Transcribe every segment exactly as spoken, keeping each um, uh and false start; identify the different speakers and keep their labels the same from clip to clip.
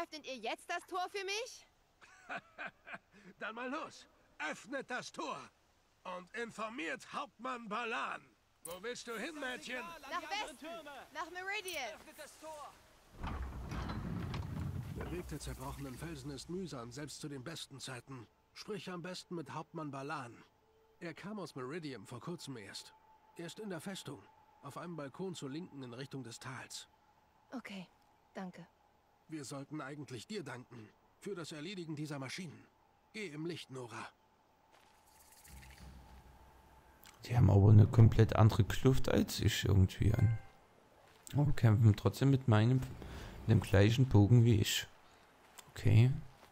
Speaker 1: öffnet ihr jetzt das Tor für mich?
Speaker 2: Dann mal los. Öffnet das Tor und informiert Hauptmann Balan. Wo willst du hin, Mädchen?
Speaker 1: Nach Westen, nach Meridian.
Speaker 2: Der Weg der zerbrochenen Felsen ist mühsam, selbst zu den besten Zeiten. Sprich am besten mit Hauptmann Balan. Er kam aus Meridian vor kurzem erst. Er ist in der Festung, auf einem Balkon zur Linken in Richtung des Tals.
Speaker 1: Okay, danke.
Speaker 2: Wir sollten eigentlich dir danken für das Erledigen dieser Maschinen. Geh im Licht, Nora.
Speaker 3: Die haben aber eine komplett andere Kluft als ich irgendwie an. Aber kämpfen trotzdem mit meinem, mit dem gleichen Bogen wie ich. Okay.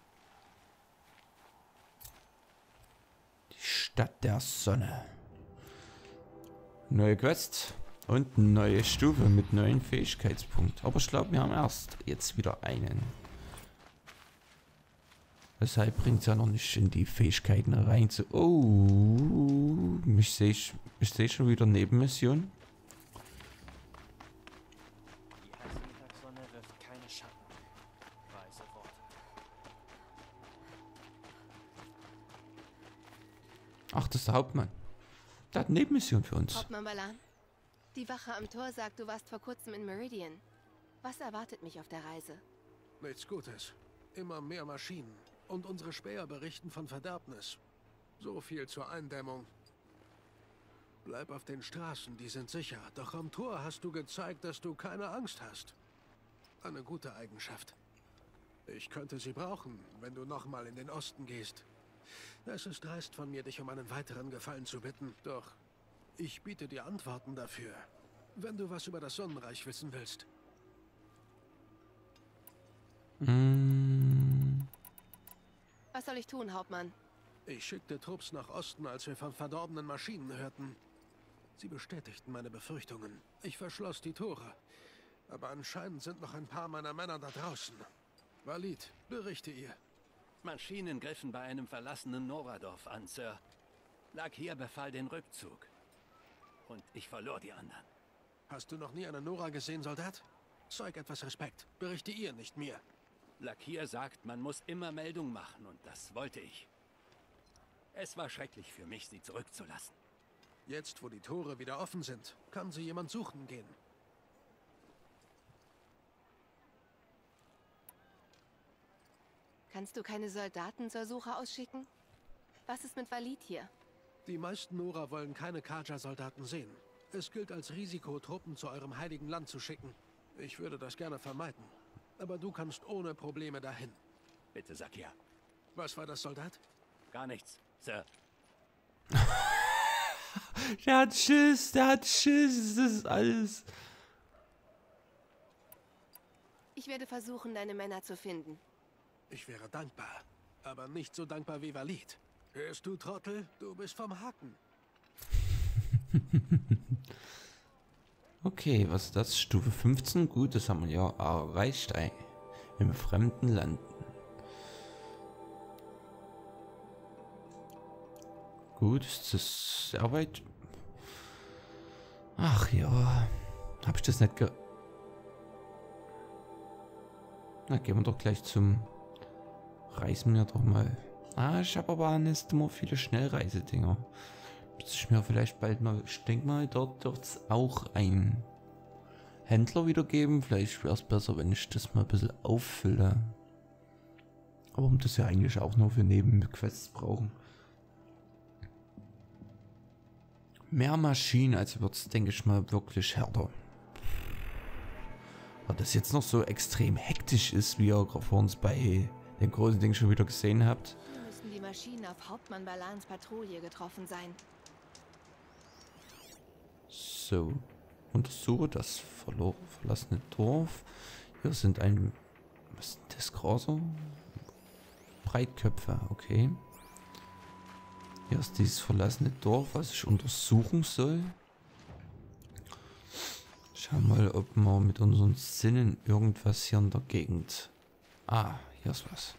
Speaker 3: Die Stadt der Sonne. Neue Quest und neue Stufe mit neuen Fähigkeitspunkten. Aber ich glaube, wir haben erst jetzt wieder einen. Deshalb bringt es ja noch nicht in die Fähigkeiten rein zu... Oh, mich sehe ich, ich sehe schon wieder Nebenmission.
Speaker 4: Die heiße Mittagssonne wirft keine Schatten. Weise Worte.
Speaker 3: Ach, das ist der Hauptmann. Der hat eine Nebenmission für uns.
Speaker 1: Hauptmann Balan, die Wache am Tor sagt, du warst vor kurzem in Meridian. Was erwartet mich auf der Reise?
Speaker 2: Nichts Gutes. Immer mehr Maschinen. Und unsere Späher berichten von Verderbnis. So viel zur Eindämmung. Bleib auf den Straßen, die sind sicher. Doch am Tor hast du gezeigt, dass du keine Angst hast. Eine gute Eigenschaft. Ich könnte sie brauchen, wenn du nochmal in den Osten gehst. Es ist dreist von mir, dich um einen weiteren Gefallen zu bitten. Doch ich biete dir Antworten dafür, wenn du was über das Sonnenreich wissen willst.
Speaker 3: Mm.
Speaker 1: Was soll ich tun, Hauptmann?
Speaker 2: Ich schickte Trupps nach Osten, als wir von verdorbenen Maschinen hörten. Sie bestätigten meine Befürchtungen. Ich verschloss die Tore. Aber anscheinend sind noch ein paar meiner Männer da draußen. Valid, berichte ihr.
Speaker 5: Maschinen griffen bei einem verlassenen Noradorf an, Sir. Lakir befahl den Rückzug. Und ich verlor die anderen.
Speaker 2: Hast du noch nie eine Nora gesehen, Soldat? Zeig etwas Respekt. Berichte ihr, nicht mir.
Speaker 5: Lakir sagt, man muss immer Meldung machen und das wollte ich. Es war schrecklich für mich, sie zurückzulassen.
Speaker 2: Jetzt, wo die Tore wieder offen sind, kann sie jemand suchen gehen.
Speaker 1: Kannst du keine Soldaten zur Suche ausschicken? Was ist mit Valid hier?
Speaker 2: Die meisten Nora wollen keine Kaja-Soldaten sehen. Es gilt als Risiko, Truppen zu eurem heiligen Land zu schicken. Ich würde das gerne vermeiden. Aber du kannst ohne Probleme dahin.
Speaker 5: Bitte sag ja.
Speaker 2: Was war das, Soldat?
Speaker 5: Gar nichts, Sir.
Speaker 3: Der hat Schiss, der hat Schiss, das ist alles.
Speaker 1: Ich werde versuchen, deine Männer zu finden.
Speaker 2: Ich wäre dankbar, aber nicht so dankbar wie Valid. Hörst du, Trottel? Du bist vom Haken.
Speaker 3: Okay, was ist das? Stufe fünfzehn? Gut, das haben wir ja erreicht. Ey. Im fremden Land. Gut, ist das sehr weit? Ach ja, habe ich das nicht ge... Na, gehen wir doch gleich zum... Reisen wir doch mal. Ah, ich habe aber nicht immer viele Schnellreisedinger. Muss ich mir vielleicht bald mal... Ich denke mal, dort wird es auch einen Händler wieder geben. Vielleicht wäre es besser, wenn ich das mal ein bisschen auffülle. Aber um das ja eigentlich auch nur für Nebenquests brauchen. Mehr Maschinen, also wird es, denke ich mal, wirklich härter. Weil das jetzt noch so extrem hektisch ist, wie ihr vor uns bei den großen Dingen schon wieder gesehen habt.
Speaker 1: Hier müssen die Maschinen auf Hauptmann Balans Patrouille getroffen sein.
Speaker 3: So, untersuche das verlor verlassene Dorf. Hier sind ein... Was ist das, Grasser? Breitköpfe, okay. Hier ist dieses verlassene Dorf, was ich untersuchen soll. Schauen wir mal, ob wir mit unseren Sinnen irgendwas hier in der Gegend... Ah, hier ist was.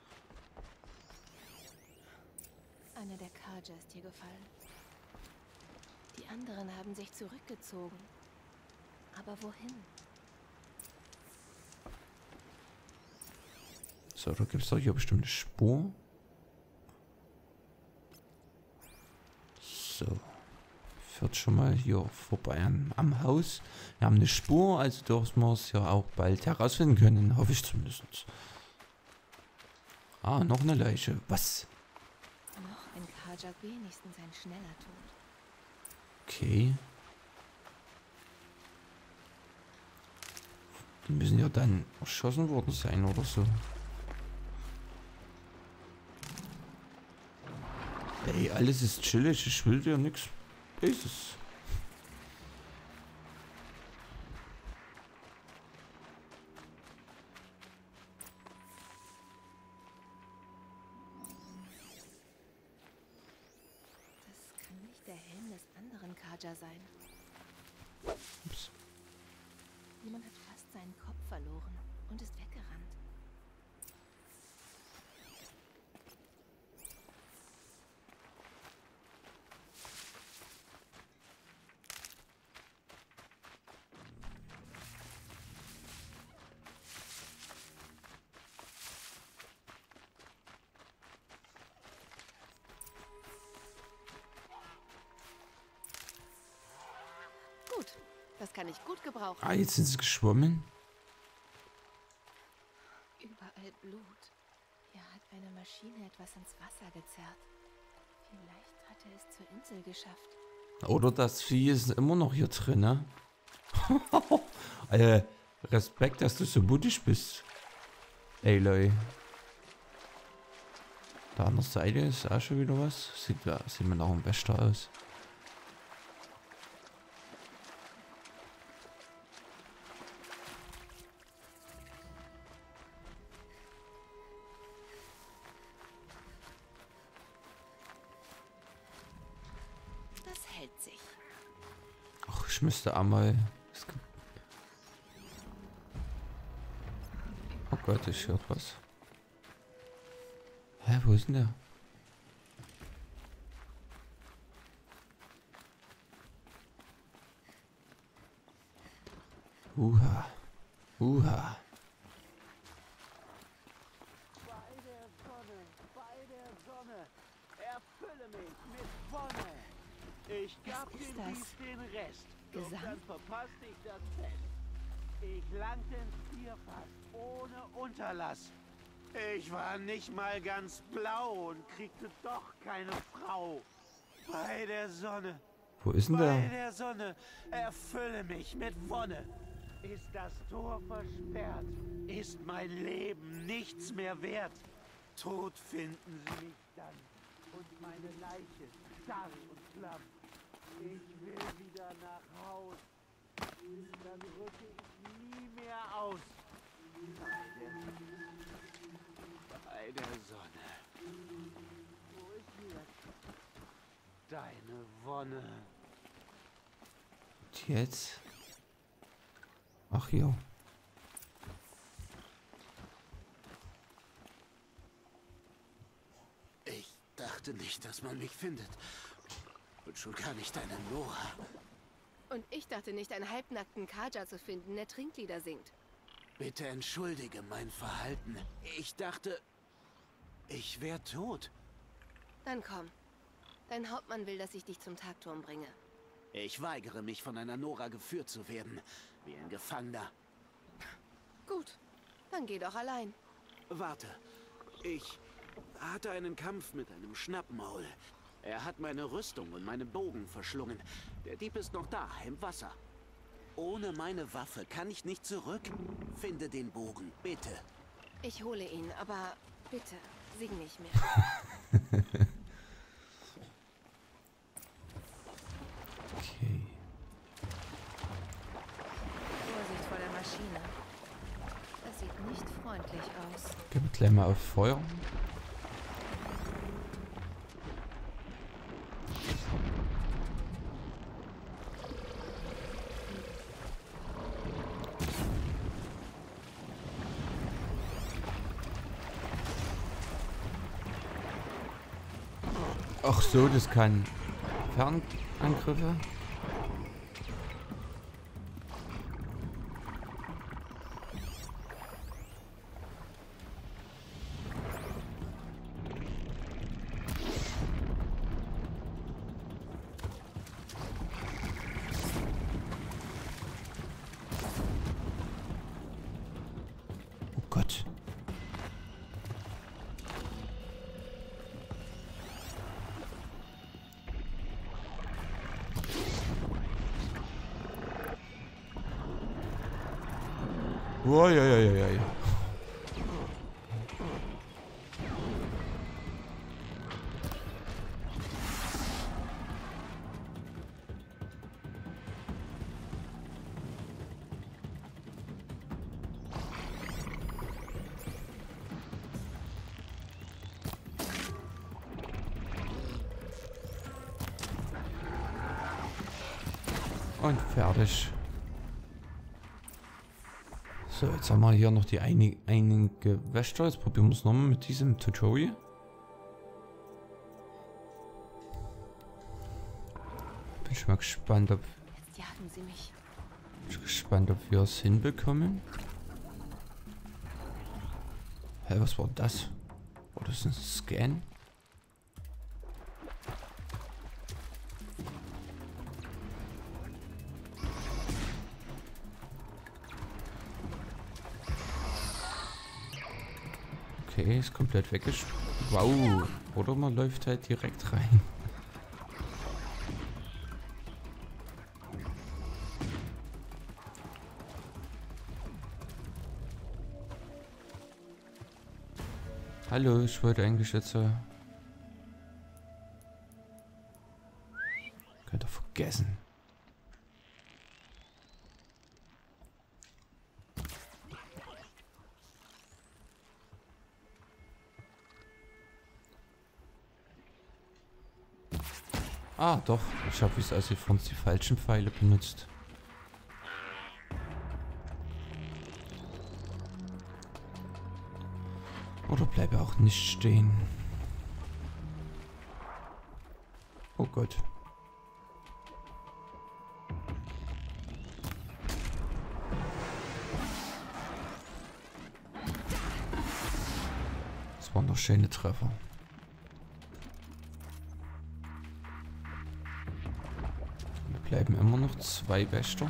Speaker 1: Einer der Kaja ist hier gefallen. Die anderen haben sich zurückgezogen. Aber wohin?
Speaker 3: So, da gibt es doch hier bestimmt eine Spur. So. Führt schon mal hier vorbei am, am Haus. Wir haben eine Spur, also dürfen wir es ja auch bald herausfinden können. Hoffe ich zumindest. Ah, noch eine Leiche. Was?
Speaker 1: Noch ein Kajak wenigstens ein schneller Tod.
Speaker 3: Okay. Die müssen ja dann erschossen worden sein oder so. Ey, alles ist chillig. Ich will dir nichts Böses.
Speaker 1: Das kann nicht der Helm des anderen Kaja sein.
Speaker 3: Ups.
Speaker 1: Jemand hat fast seinen Kopf verloren und ist weggerannt. Gut, das kann ich gut gebrauchen.
Speaker 3: Ah, jetzt sind sie geschwommen.
Speaker 1: Überall Blut. Hier hat eine Maschine etwas ins Wasser gezerrt. Vielleicht hat er es zur Insel geschafft.
Speaker 3: Oder das Vieh ist immer noch hier drin, ne? äh, Respekt, dass du so mutig bist. Ey, Leute. Da an der Seite ist auch schon wieder was. Sieht, ja, sieht man auch am besten aus.
Speaker 1: Das hält sich.
Speaker 3: Ach, ich müsste einmal... Es gibt... Oh Gott, ich höre was. Hä, wo ist denn der? Uha. Uha.
Speaker 6: Bei der Sonne, bei der Sonne, erfülle mich mit Wonne. Ich gab
Speaker 1: Was ist
Speaker 6: dir
Speaker 1: das?
Speaker 6: dies den Rest, doch
Speaker 1: Gesang?
Speaker 6: dann verpasste ich das Fest. Ich langte ins Tierfass ohne Unterlass. Ich war nicht mal ganz blau und kriegte doch keine Frau. Bei der Sonne,
Speaker 3: Wo ist denn
Speaker 6: bei
Speaker 3: der?
Speaker 6: der Sonne, erfülle mich mit Wonne. Ist das Tor versperrt, ist mein Leben nichts mehr wert. Tot finden sie mich dann und meine Leiche starr und schlamm. Ich will wieder nach Haus, dann rücke ich nie mehr aus. Bei der Sonne, wo ist hier deine Wonne?
Speaker 3: Und jetzt? Ach ja.
Speaker 6: Ich dachte nicht, dass man mich findet. Und schon gar nicht deine Nora.
Speaker 1: Und ich dachte nicht, einen halbnackten Kaja zu finden, der Trinklieder singt.
Speaker 6: Bitte entschuldige mein Verhalten. Ich dachte, ich wäre tot.
Speaker 1: Dann komm. Dein Hauptmann will, dass ich dich zum Tagturm bringe.
Speaker 6: Ich weigere mich, von einer Nora geführt zu werden. Wie ein Gefangener.
Speaker 1: Gut, dann geh doch allein.
Speaker 6: Warte. Ich hatte einen Kampf mit einem Schnappmaul. Er hat meine Rüstung und meinen Bogen verschlungen. Der Dieb ist noch da, im Wasser. Ohne meine Waffe kann ich nicht zurück. Finde den Bogen, bitte.
Speaker 1: Ich hole ihn, aber bitte, sing nicht mehr.
Speaker 3: Okay.
Speaker 1: Vorsicht vor der Maschine. Das sieht nicht freundlich aus.
Speaker 3: Gehen wir gleich mal auf Feuer. Ach so, das kann Fernangriffe. Oh, ja, ja, ja, ja, ja. Und fertig. So, jetzt haben wir hier noch die einig, einige Wächter. Jetzt probieren wir es nochmal mit diesem Tutorial. Bin schon mal gespannt, ob...
Speaker 1: Jetzt jagen sie mich.
Speaker 3: Bin gespannt, ob wir es hinbekommen. Hä, was war das? War das ein Scan? Okay, ist komplett weggespielt. Wow. Oder man läuft halt direkt rein. Hallo, ich wollte eigentlich jetzt... Äh Könnt ihr vergessen. Ah, doch. Ich habe es also von die falschen Pfeile benutzt. Oder bleibe auch nicht stehen. Oh Gott. Das waren doch schöne Treffer. Bleiben immer noch zwei Wächter.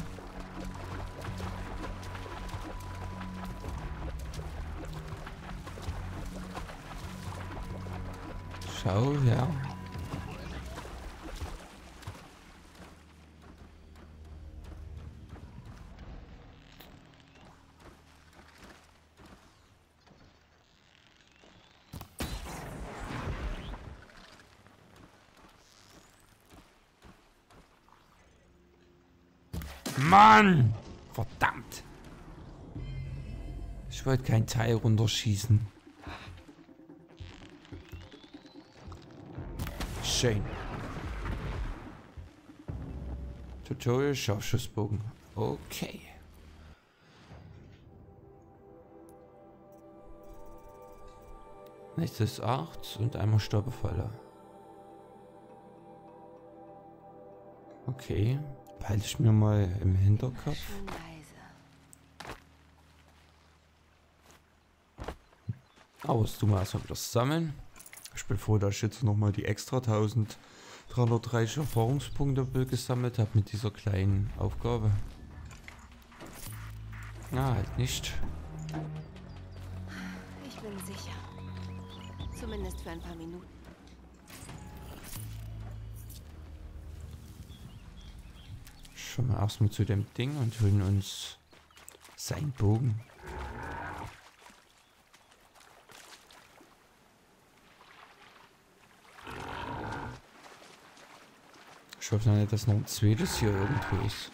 Speaker 3: Schau her. Mann! Verdammt! Ich wollte kein Teil runterschießen. Schön. Tutorial Scharfschussbogen. Okay. Nächstes acht und einmal Stolperfalle. Okay. Behalte ich mir mal im Hinterkopf.
Speaker 1: Schön leise.
Speaker 3: Aber jetzt tun wir erstmal wieder sammeln. Ich bin froh, dass ich jetzt nochmal die extra eintausenddreihundertdreißig Erfahrungspunkte gesammelt habe mit dieser kleinen Aufgabe. Na, halt nicht.
Speaker 1: Ich bin sicher. Zumindest für ein paar Minuten.
Speaker 3: Schauen wir erstmal zu dem Ding und holen uns seinen Bogen. Ich hoffe nicht, dass noch ein zweites hier irgendwo ist.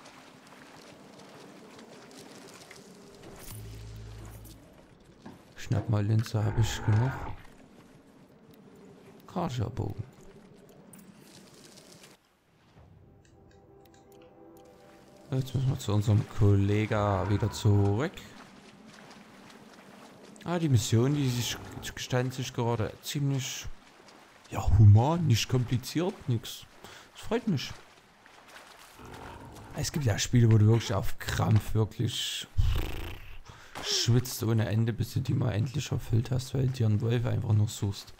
Speaker 3: Schnappmallinse habe ich genug. Karja-Bogen. Jetzt müssen wir zu unserem Kollegen wieder zurück. Ah, die Mission, die sich gestaltet sich gerade ziemlich ja, human, nicht kompliziert, nix. Das freut mich. Es gibt ja Spiele, wo du wirklich auf Krampf wirklich schwitzt ohne Ende, bis du die mal endlich erfüllt hast, weil du dir einen Wolf einfach noch suchst.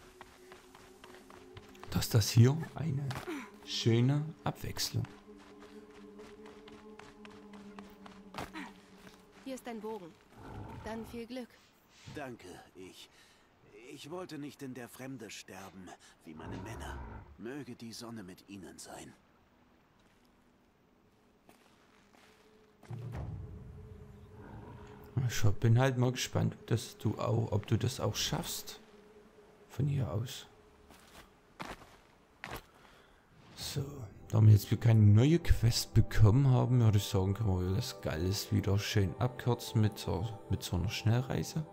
Speaker 3: Dass das hier eine schöne Abwechslung.
Speaker 1: Hier ist dein Bogen. Dann viel Glück.
Speaker 6: Danke, ich... Ich wollte nicht in der Fremde sterben, wie meine Männer. Möge die Sonne mit ihnen sein.
Speaker 3: Ich bin halt mal gespannt, dass du auch, ob du das auch schaffst. Von hier aus. So, da wir jetzt keine neue Quest bekommen haben, würde ich sagen, können wir das Geiles wieder schön abkürzen mit so, mit so einer Schnellreise.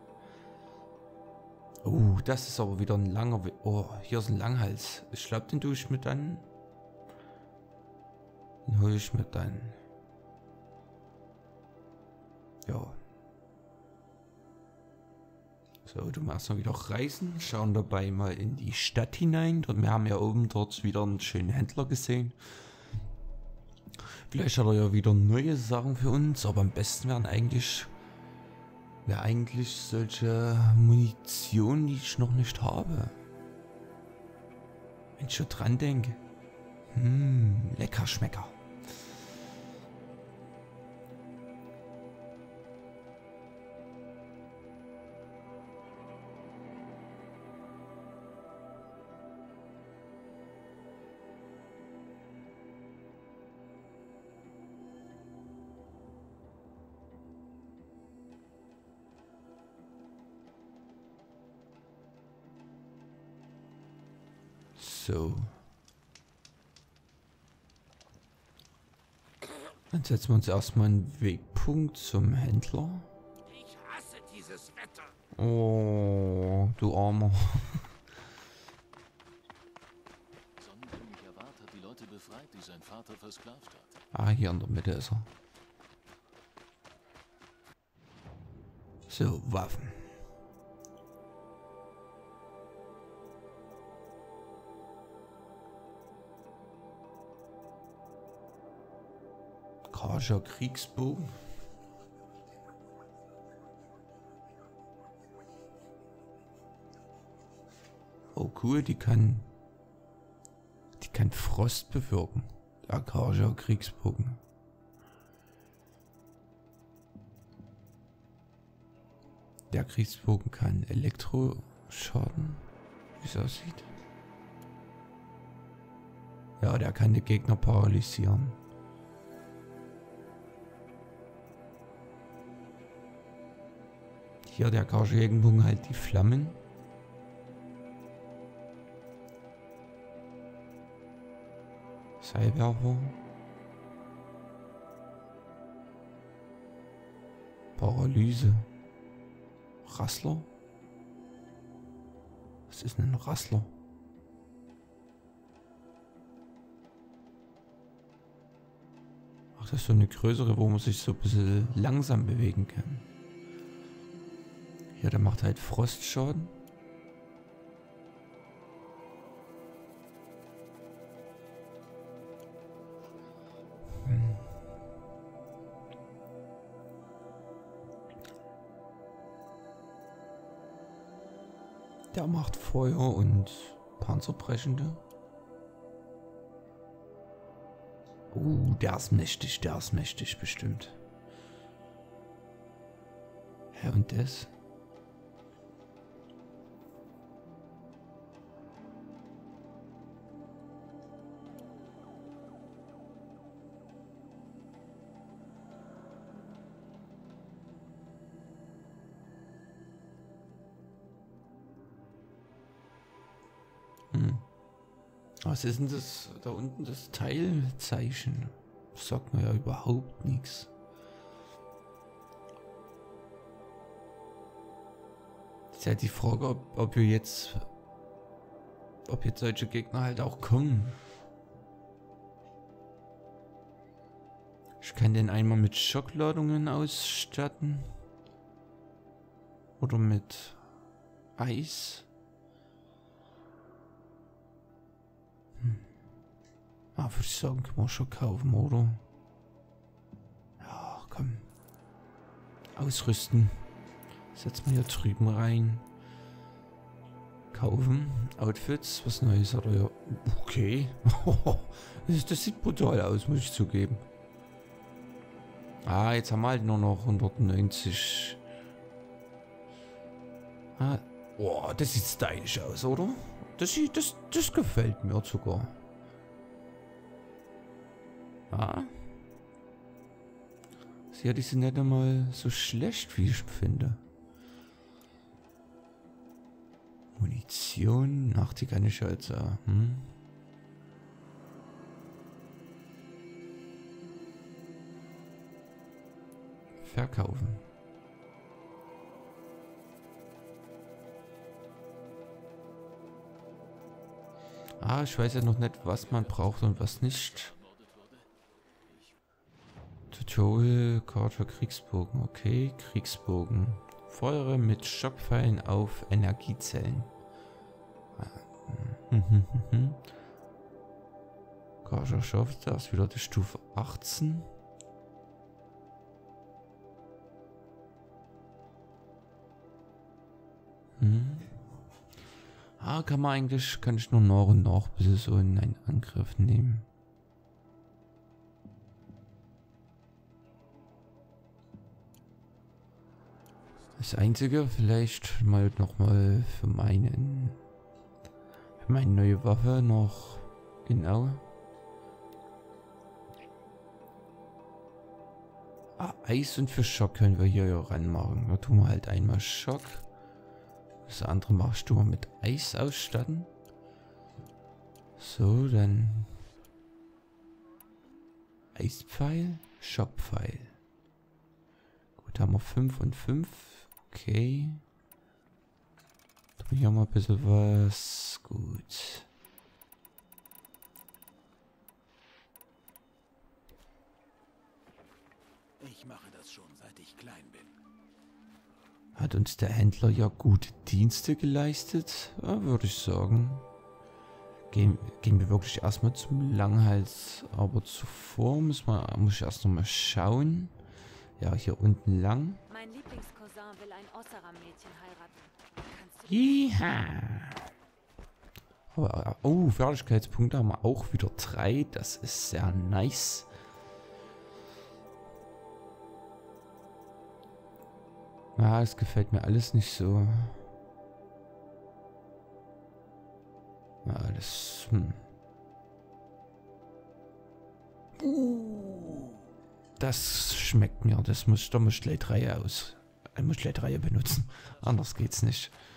Speaker 3: Oh, das ist aber wieder ein langer Weg. Oh, hier ist ein Langhals. Ich glaube, den tue ich mir dann. Den hole ich mir dann. Ja. So, du machst mal wieder Reisen. Schauen dabei mal in die Stadt hinein. Dort, wir haben ja oben dort wieder einen schönen Händler gesehen. Vielleicht hat er ja wieder neue Sachen für uns. Aber am besten wären eigentlich... Wäre eigentlich solche Munition, die ich noch nicht habe. Wenn ich schon dran denke. Hm, lecker Schmecker. So. Dann setzen wir uns erstmal einen Wegpunkt zum Händler.
Speaker 6: Ich hasse dieses Wetter.
Speaker 3: Oh, du Armer.
Speaker 7: Sonnenkönig Awad hat die Leute befreit, die sein Vater versklavt hat.
Speaker 3: Ah, hier in der Mitte ist er. So, Waffen. Karger Kriegsbogen. Oh cool, die kann die kann Frost bewirken. Der Karger Kriegsbogen. Der Kriegsbogen kann Elektroschaden, wie es aussieht. Ja, der kann die Gegner paralysieren. Hier der Karger-Bogen halt die Flammen. Seilwerfer. Paralyse. Rassler? Was ist denn ein Rassler? Ach, das ist so eine größere, wo man sich so ein bisschen langsam bewegen kann. Ja, der macht halt Frostschaden. Hm. Der macht Feuer und Panzerbrechende. Uh, der ist mächtig, der ist mächtig bestimmt. Ja, und das? Hm. Was ist denn das da unten, das Teilzeichen? Das sagt mir ja überhaupt nichts. Ist ja die Frage, ob, ob wir jetzt, ob jetzt solche Gegner halt auch kommen. Ich kann den einmal mit Schockladungen ausstatten. Oder mit Eis. Hm. Ah, würde ich sagen, können wir schon kaufen, oder? Ja, komm. Ausrüsten. Setzen wir hier drüben rein. Kaufen. Outfits. Was Neues hat er ja. Okay. das, das sieht brutal aus, muss ich zugeben. Ah, jetzt haben wir halt nur noch hundertneunzig. Ah. Boah, das sieht stylisch aus, oder? Das, sieht, das, das gefällt mir sogar. Ja. Ja, die sind nicht einmal so schlecht, wie ich finde. Munition, nachtigganische Alter. Hm? Verkaufen. Ah, ich weiß ja noch nicht, was man braucht und was nicht. Tutorial, Karte für Kriegsbogen. Okay, Kriegsbogen. Feuere mit Schockpfeilen auf Energiezellen. Garger schafft das wieder die Stufe achtzehn. Hm. Ah, kann man eigentlich, kann ich nur nach und nach ein bisschen so in einen Angriff nehmen. Das Einzige, vielleicht mal nochmal für meinen, für meine neue Waffe noch, genau. Ah, Eis und für Schock können wir hier ja ranmachen. Da tun wir halt einmal Schock. Das andere machst du mal mit Eis ausstatten. So, dann Eispfeil, Schockpfeil. Gut, haben wir fünf und fünf. Okay. Tun hier mal ein bisschen was. Gut.
Speaker 2: Ich mache das schon, seit ich klein bin.
Speaker 3: Hat uns der Händler ja gute Dienste geleistet, ja, würde ich sagen. Gehen, gehen wir wirklich erstmal zum Langhals. Aber zuvor muss, man, muss ich erst noch mal schauen. Ja, hier unten lang.
Speaker 8: Mein Lieblingscousin will ein Osseram-Mädchen heiraten. Kannst du
Speaker 3: Jiha. Aber, oh, Fertigkeitspunkte haben wir auch wieder drei. Das ist sehr nice. Ja, es gefällt mir alles nicht so. Ja, das... Hm. Uh, das schmeckt mir. Das muss, da muss ich gleich drei aus. Ich muss gleich drei benutzen. Anders geht's nicht.